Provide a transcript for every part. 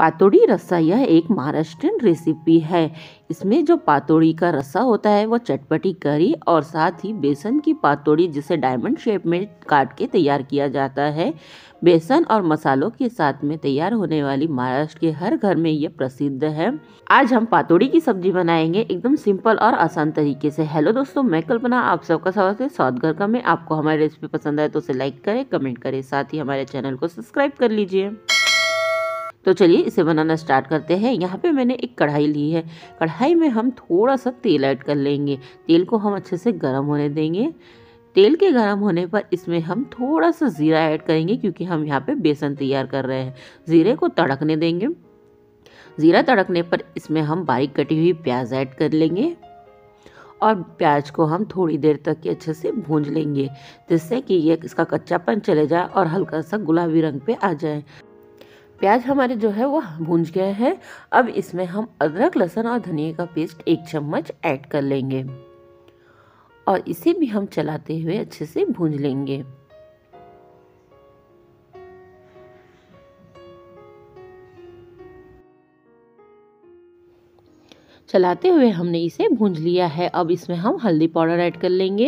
पातोड़ी रस्सा यह एक महाराष्ट्रियन रेसिपी है। इसमें जो पातोड़ी का रस्सा होता है वो चटपटी करी और साथ ही बेसन की पातोड़ी जिसे डायमंड शेप में काट के तैयार किया जाता है। बेसन और मसालों के साथ में तैयार होने वाली महाराष्ट्र के हर घर में ये प्रसिद्ध है। आज हम पातोड़ी की सब्जी बनाएंगे एकदम सिंपल और आसान तरीके से। हेलो दोस्तों, मैं कल्पना आप सबका स्वागत है स्वाद घर का में। आपको हमारी रेसिपी पसंद आए तो उसे लाइक करें, कमेंट करें, साथ ही हमारे चैनल को सब्सक्राइब कर लीजिए। तो चलिए इसे बनाना स्टार्ट करते हैं। यहाँ पे मैंने एक कढ़ाई ली है। कढ़ाई में हम थोड़ा सा तेल ऐड कर लेंगे। तेल को हम अच्छे से गर्म होने देंगे। तेल के गर्म होने पर इसमें हम थोड़ा सा जीरा ऐड करेंगे क्योंकि हम यहाँ पे बेसन तैयार कर रहे हैं। जीरे को तड़कने देंगे। जीरा तड़कने पर इसमें हम बारीक कटी हुई प्याज ऐड कर लेंगे और प्याज को हम थोड़ी देर तक के अच्छे से भूंज लेंगे जिससे कि ये इसका कच्चापन चले जाए और हल्का सा गुलाबी रंग पे आ जाए। प्याज हमारे जो है वो भूंज गए हैं। अब इसमें हम अदरक, लहसुन और धनिया का पेस्ट 1 चम्मच ऐड कर लेंगे और इसे भी हम चलाते हुए अच्छे से भूंज लेंगे। चलाते हुए हमने इसे भूंज लिया है। अब इसमें हम हल्दी पाउडर ऐड कर लेंगे,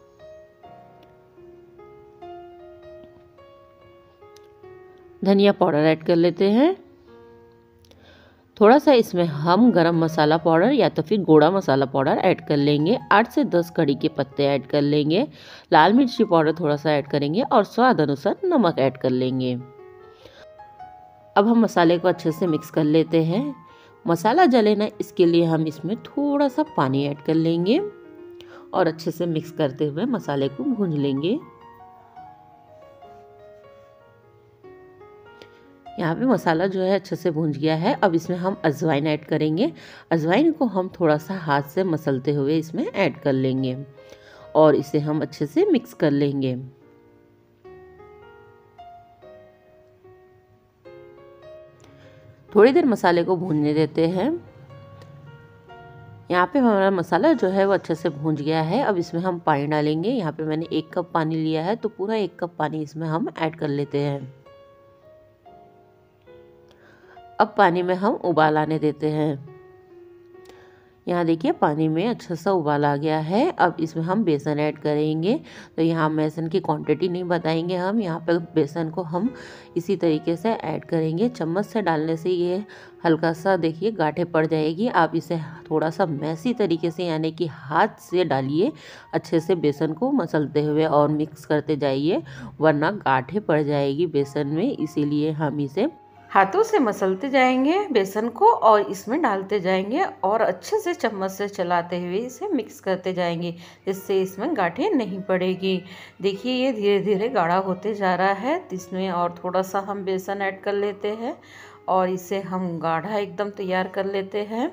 धनिया पाउडर ऐड कर लेते हैं। थोड़ा सा इसमें हम गरम मसाला पाउडर या तो फिर गोड़ा मसाला पाउडर ऐड कर लेंगे। 8 से 10 कड़ी के पत्ते ऐड कर लेंगे। लाल मिर्ची पाउडर थोड़ा सा ऐड करेंगे और स्वाद अनुसार नमक ऐड कर लेंगे। अब हम मसाले को अच्छे से मिक्स कर लेते हैं। मसाला जले ना इसके लिए हम इसमें थोड़ा सा पानी ऐड कर लेंगे और अच्छे से मिक्स करते हुए मसाले को भून लेंगे। यहाँ पे मसाला जो है अच्छे से भूंज गया है। अब इसमें हम अजवाइन ऐड करेंगे। अजवाइन को हम थोड़ा सा हाथ से मसलते हुए इसमें ऐड कर लेंगे और इसे हम अच्छे से मिक्स कर लेंगे। थोड़ी देर मसाले को भूनने देते हैं। यहाँ पे हमारा मसाला जो है वो अच्छे से भूंज गया है। अब इसमें हम पानी डालेंगे। यहाँ पे मैंने 1 कप पानी लिया है तो पूरा 1 कप पानी इसमें हम ऐड कर लेते हैं। अब पानी में हम उबाल आने देते हैं। यहाँ देखिए पानी में अच्छा सा उबाल आ गया है। अब इसमें हम बेसन ऐड करेंगे। तो यहाँ बेसन की क्वांटिटी नहीं बताएंगे हम, यहाँ पर बेसन को हम इसी तरीके से ऐड करेंगे। चम्मच से डालने से ये हल्का सा देखिए गांठें पड़ जाएगी। आप इसे थोड़ा सा मैसी तरीके से यानी कि हाथ से डालिए, अच्छे से बेसन को मसलते हुए और मिक्स करते जाइए, वरना गांठें पड़ जाएगी बेसन में। इसीलिए हम इसे हाथों से मसलते जाएंगे बेसन को और इसमें डालते जाएंगे और अच्छे से चम्मच से चलाते हुए इसे मिक्स करते जाएंगे जिससे इसमें गांठें नहीं पड़ेगी। देखिए ये धीरे धीरे गाढ़ा होते जा रहा है। इसमें और थोड़ा सा हम बेसन ऐड कर लेते हैं और इसे हम गाढ़ा एकदम तैयार कर लेते हैं।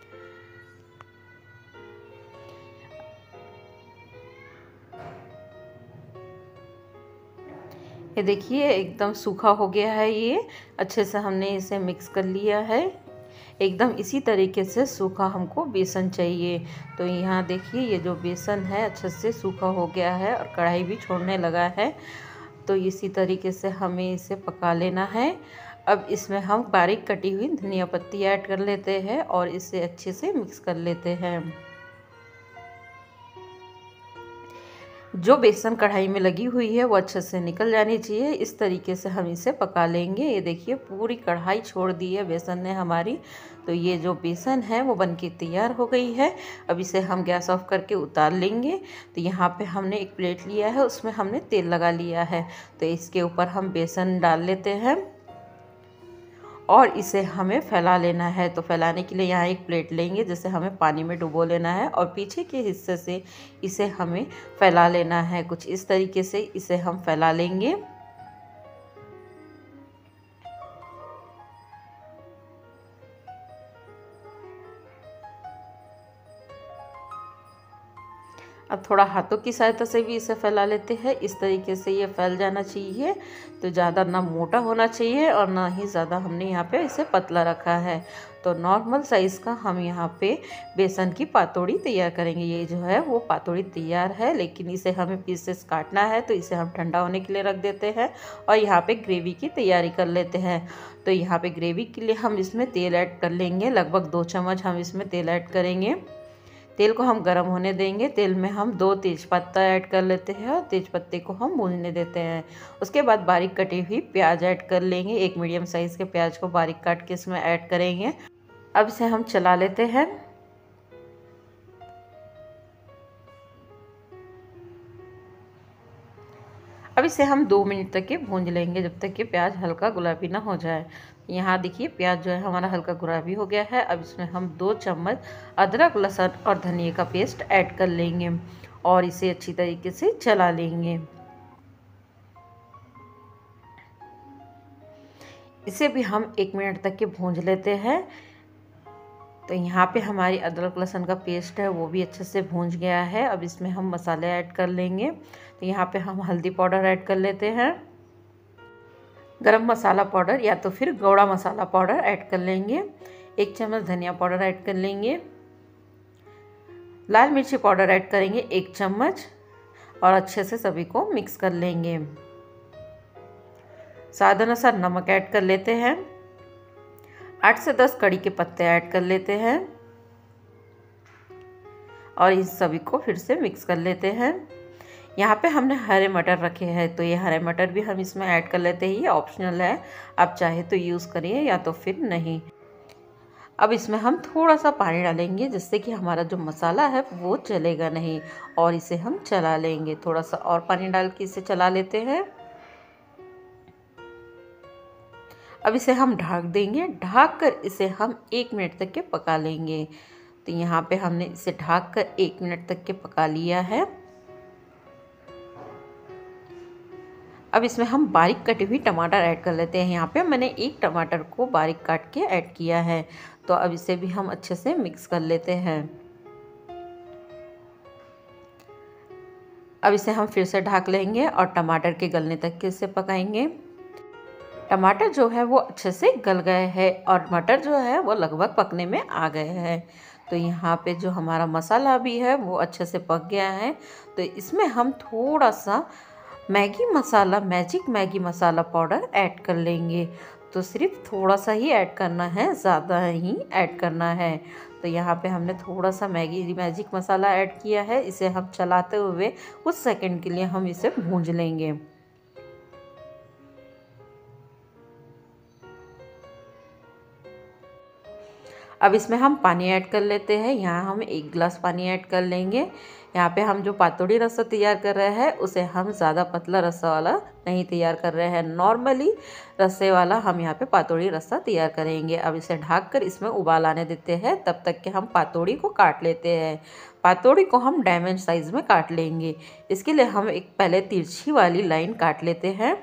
ये देखिए एकदम सूखा हो गया है। ये अच्छे से हमने इसे मिक्स कर लिया है। एकदम इसी तरीके से सूखा हमको बेसन चाहिए। तो यहाँ देखिए ये जो बेसन है अच्छे से सूखा हो गया है और कढ़ाई भी छोड़ने लगा है। तो इसी तरीके से हमें इसे पका लेना है। अब इसमें हम बारीक कटी हुई धनिया पत्ती ऐड कर लेते हैं और इसे अच्छे से मिक्स कर लेते हैं। जो बेसन कढ़ाई में लगी हुई है वो अच्छे से निकल जानी चाहिए। इस तरीके से हम इसे पका लेंगे। ये देखिए पूरी कढ़ाई छोड़ दी है बेसन ने हमारी। तो ये जो बेसन है वो बनके तैयार हो गई है। अब इसे हम गैस ऑफ करके उतार लेंगे। तो यहाँ पे हमने एक प्लेट लिया है, उसमें हमने तेल लगा लिया है। तो इसके ऊपर हम बेसन डाल लेते हैं और इसे हमें फैला लेना है। तो फैलाने के लिए यहाँ एक प्लेट लेंगे जिसे हमें पानी में डुबो लेना है और पीछे के हिस्से से इसे हमें फैला लेना है। कुछ इस तरीके से इसे हम फैला लेंगे। अब थोड़ा हाथों की सहायता से भी इसे फैला लेते हैं। इस तरीके से ये फैल जाना चाहिए। तो ज़्यादा ना मोटा होना चाहिए और ना ही ज़्यादा हमने यहाँ पे इसे पतला रखा है। तो नॉर्मल साइज़ का हम यहाँ पे बेसन की पातोड़ी तैयार करेंगे। ये जो है वो पातोड़ी तैयार है, लेकिन इसे हमें पीसेस काटना है, तो इसे हम ठंडा होने के लिए रख देते हैं और यहाँ पे ग्रेवी की तैयारी कर लेते हैं। तो यहाँ पे ग्रेवी के लिए हम इसमें तेल ऐड कर लेंगे। लगभग 2 चम्मच हम इसमें तेल ऐड करेंगे। तेल को हम गर्म होने देंगे। तेल में हम 2 तेज़पत्ता ऐड कर लेते हैं और तेज़पत्ते को हम भूनने देते हैं। उसके बाद बारीक कटी हुई प्याज ऐड कर लेंगे। एक मीडियम साइज़ के प्याज को बारीक काट के इसमें ऐड करेंगे। अब इसे हम चला लेते हैं। अब इसे हम 2 मिनट तक के भूंज लेंगे, जब तक कि प्याज हल्का गुलाबी ना हो जाए। यहाँ देखिए प्याज जो है हमारा हल्का गुलाबी हो गया है। अब इसमें हम 2 चम्मच अदरक, लहसुन और धनिया का पेस्ट ऐड कर लेंगे और इसे अच्छी तरीके से चला लेंगे। इसे भी हम 1 मिनट तक के भूंज लेते हैं। तो यहाँ पे हमारी अदरक लहसुन का पेस्ट है वो भी अच्छे से भूंज गया है। अब इसमें हम मसाले ऐड कर लेंगे। तो यहाँ पे हम हल्दी पाउडर ऐड कर लेते हैं, गरम मसाला पाउडर या तो फिर गौड़ा मसाला पाउडर ऐड कर लेंगे। 1 चम्मच धनिया पाउडर ऐड कर लेंगे। लाल मिर्ची पाउडर ऐड करेंगे 1 चम्मच और अच्छे से सभी को मिक्स कर लेंगे। स्वाद अनुसार नमक ऐड कर लेते हैं। 8 से 10 कड़ी के पत्ते ऐड कर लेते हैं और इन सभी को फिर से मिक्स कर लेते हैं। यहाँ पे हमने हरे मटर रखे हैं, तो ये हरे मटर भी हम इसमें ऐड कर लेते हैं। ये ऑप्शनल है, आप चाहे तो यूज़ करिए या तो फिर नहीं। अब इसमें हम थोड़ा सा पानी डालेंगे जिससे कि हमारा जो मसाला है वो जलेगा नहीं और इसे हम चला लेंगे। थोड़ा सा और पानी डाल के इसे चला लेते हैं। अब इसे हम ढक देंगे। ढक कर इसे हम 1 मिनट तक के पका लेंगे। तो यहाँ पे हमने इसे ढक कर 1 मिनट तक के पका लिया है। अब इसमें हम बारीक कटी हुई टमाटर ऐड कर लेते हैं। यहाँ पे मैंने 1 टमाटर को बारीक काट के ऐड किया है। तो अब इसे भी हम अच्छे से मिक्स कर लेते हैं। अब इसे हम फिर से ढक लेंगे और टमाटर के गलने तक के इसे पकाएंगे। टमाटर जो है वो अच्छे से गल गए हैं और मटर जो है वो लगभग पकने में आ गए हैं। तो यहाँ पे जो हमारा मसाला भी है वो अच्छे से पक गया है। तो इसमें हम थोड़ा सा magic Maggi masala powder add कर लेंगे। तो सिर्फ थोड़ा सा ही ऐड करना है, ज़्यादा ही ऐड करना है। तो यहाँ पे हमने थोड़ा सा मैजिक मसाला ऐड किया है। इसे हम चलाते हुए कुछ सेकंड के लिए हम इसे भूंज लेंगे। अब इसमें हम पानी ऐड कर लेते हैं। यहाँ हम 1 गिलास पानी ऐड कर लेंगे। यहाँ पे हम जो पातोड़ी रसा तैयार कर रहे हैं उसे हम ज़्यादा पतला रसा वाला नहीं तैयार कर रहे हैं, नॉर्मली रसे वाला हम यहाँ पे पातोड़ी रसा तैयार करेंगे। अब इसे ढक कर इसमें उबाल आने देते हैं। तब तक के हम पातोड़ी को काट लेते हैं। पातोड़ी को हम डायमंड साइज़ में काट लेंगे। इसके लिए हम एक पहले तिरछी वाली लाइन काट लेते हैं।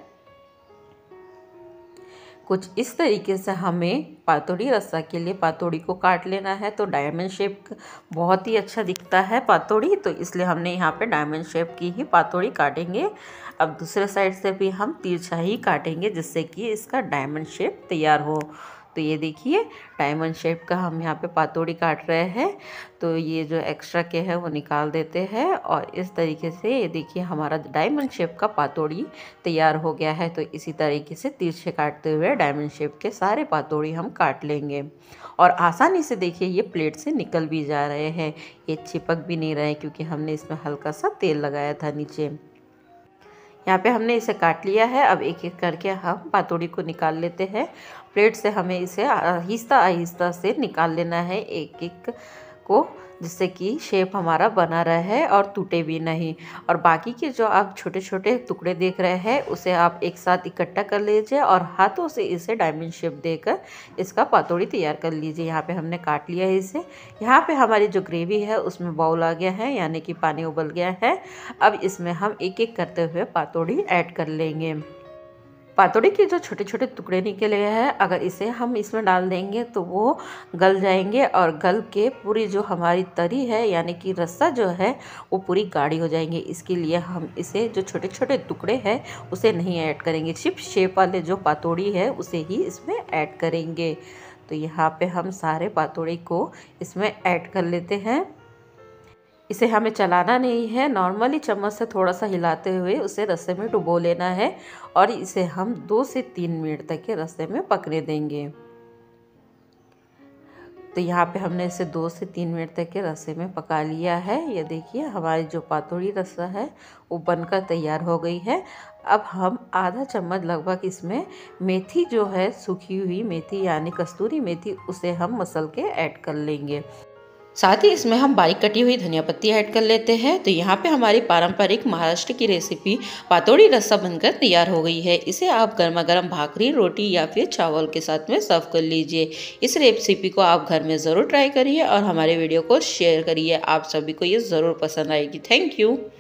कुछ इस तरीके से हमें पातोड़ी रसा के लिए पातोड़ी को काट लेना है। तो डायमंड शेप बहुत ही अच्छा दिखता है पातोड़ी, तो इसलिए हमने यहाँ पे डायमंड शेप की ही पातोड़ी काटेंगे। अब दूसरे साइड से भी हम तिरछा ही काटेंगे जिससे कि इसका डायमंड शेप तैयार हो। तो ये देखिए डायमंड शेप का हम यहाँ पे पातोड़ी काट रहे हैं। तो ये जो एक्स्ट्रा के है वो निकाल देते हैं और इस तरीके से ये देखिए हमारा डायमंड शेप का पातोड़ी तैयार हो गया है। तो इसी तरीके से तिरछे काटते हुए डायमंड शेप के सारे पातोड़ी हम काट लेंगे और आसानी से देखिए ये प्लेट से निकल भी जा रहे हैं, ये चिपक भी नहीं रहे क्योंकि हमने इसमें हल्का सा तेल लगाया था नीचे। यहाँ पे हमने इसे काट लिया है। अब एक एक करके हम पातोड़ी को निकाल लेते हैं। प्लेट से हमें इसे आहिस्ता आहिस्ता से निकाल लेना है एक एक को, जिससे कि शेप हमारा बना रहे और टूटे भी नहीं। और बाकी के जो आप छोटे छोटे टुकड़े देख रहे हैं उसे आप एक साथ इकट्ठा कर लीजिए और हाथों से इसे डायमंड शेप देकर इसका पातोड़ी तैयार कर लीजिए। यहाँ पे हमने काट लिया है इसे। यहाँ पे हमारी जो ग्रेवी है उसमें बाउल आ गया है, यानी कि पानी उबल गया है। अब इसमें हम एक एक करते हुए पातोड़ी ऐड कर लेंगे। पातोड़ी के जो छोटे छोटे टुकड़े निकले हैं, अगर इसे हम इसमें डाल देंगे तो वो गल जाएंगे और गल के पूरी जो हमारी तरी है यानी कि रस्सा जो है वो पूरी गाढ़ी हो जाएंगे। इसके लिए हम इसे जो छोटे छोटे टुकड़े हैं उसे नहीं ऐड करेंगे, सिर्फ शेप वाले जो पातोड़ी है उसे ही इसमें ऐड करेंगे। तो यहाँ पे हम सारे पातोड़ी को इसमें ऐड कर लेते हैं। इसे हमें चलाना नहीं है, नॉर्मली चम्मच से थोड़ा सा हिलाते हुए उसे रस्से में डुबो लेना है और इसे हम 2 से 3 मिनट तक के रस्से में पकने देंगे। तो यहाँ पे हमने इसे 2 से 3 मिनट तक के रस्से में पका लिया है। ये देखिए हमारी जो पातोड़ी रस्सा है वो बनकर तैयार हो गई है। अब हम आधा चम्मच लगभग इसमें मेथी जो है, सूखी हुई मेथी यानी कस्तूरी मेथी, उसे हम मसल के ऐड कर लेंगे। साथ ही इसमें हम बारीक कटी हुई धनिया पत्ती ऐड कर लेते हैं। तो यहाँ पे हमारी पारंपरिक महाराष्ट्र की रेसिपी पातोड़ी रस्सा बनकर तैयार हो गई है। इसे आप गर्मा गर्म भाकरी, रोटी या फिर चावल के साथ में सर्व कर लीजिए। इस रेसिपी को आप घर में ज़रूर ट्राई करिए और हमारे वीडियो को शेयर करिए। आप सभी को ये ज़रूर पसंद आएगी। Thank you.